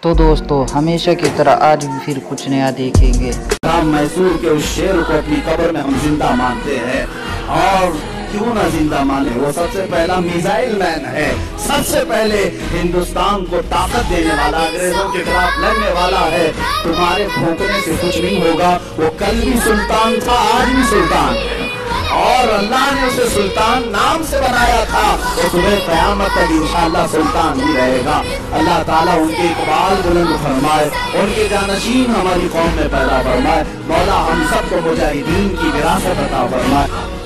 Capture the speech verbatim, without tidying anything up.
तो दोस्तों हमेशा की तरह आज भी फिर कुछ नया देखेंगे। मैसूर के उस शेर को अपनी कब्र में हम जिंदा मानते हैं, और क्यों ना जिंदा माने, वो सबसे पहला मिसाइल मैन है, सबसे पहले हिंदुस्तान को ताकत देने वाला, अंग्रेजों के खिलाफ लड़ने वाला है। तुम्हारे भौंकने से कुछ नहीं होगा, वो कल भी सुल्तान था, आज भी सुल्तान है, और अल्लाह ने उसे सुल्तान नाम से बनाया था, वो सुबह क़यामत तक इंशाअल्लाह सुल्तान ही रहेगा। अल्लाह ताला उनके इकबाल बुलंद फरमाए, उनके जानशीन हमारी कौम में पैदा फरमाए। मौला हम सबको मुजाहिदीन की विरासत अता फरमाए।